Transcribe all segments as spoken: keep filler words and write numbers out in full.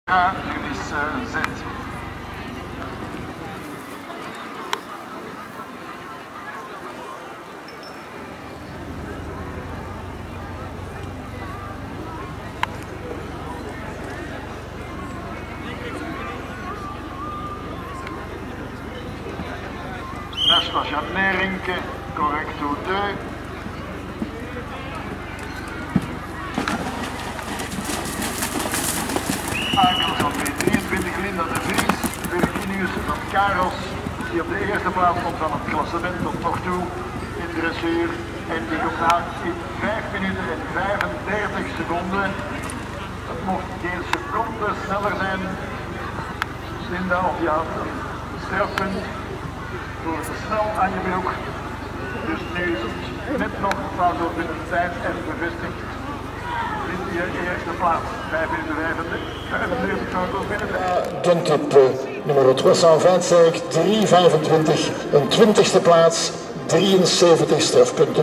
A, Unis Z. National Janerinke, correcto deux. Akels van P drieëntwintig, Linda de Vries, Virginius van Karels, die op de eerste plaats stond van het klassement tot nog toe in dressuur. En die komt na in vijf minuten en vijfendertig seconden. Het mocht geen seconde sneller zijn. Linda, of je had een strafpunt door te snel aan je broek. Dus nu is het net nog een paar door binnen de tijd en bevestigd. In je eerste plaats, vijf minuten vijfendertig seconden binnen de tijd. Duntip nummer tweehonderdvijfenvijftig, drie vijfentwintig, een twintigste plaats, drieënzeventig strafpunten.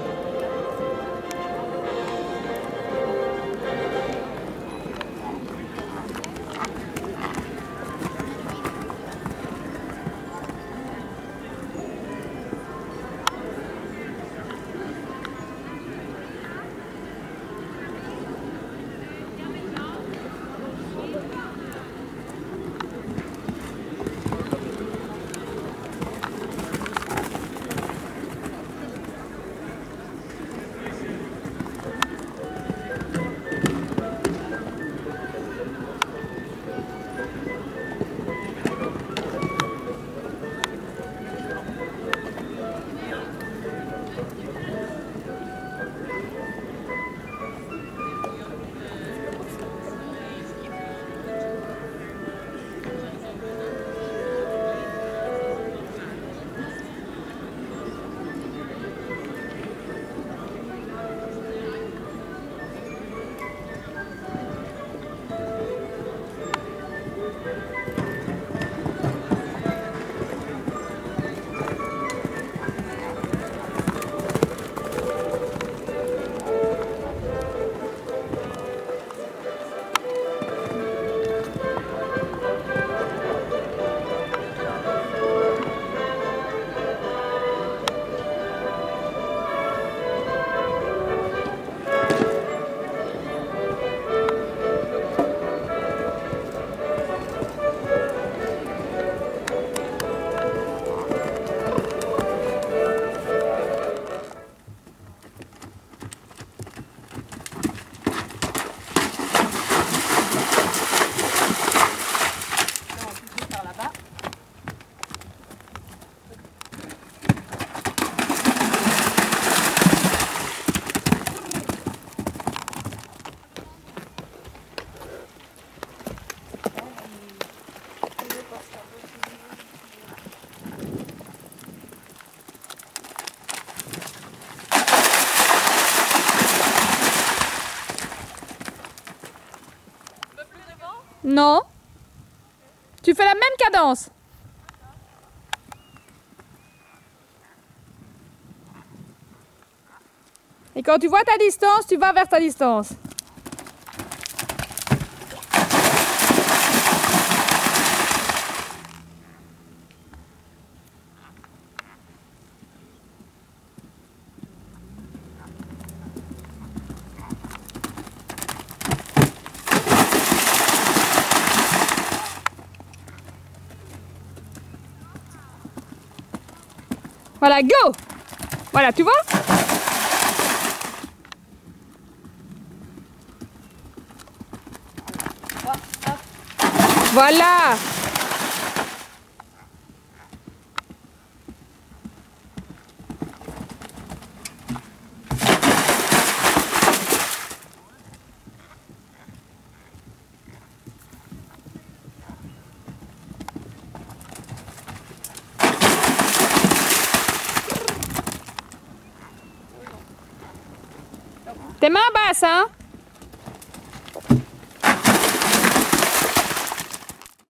Non. Tu fais la même cadence. Et quand tu vois ta distance, tu vas vers ta distance. Voilà, go! Voilà, tu vois? Voilà! Tes mains basses, hein?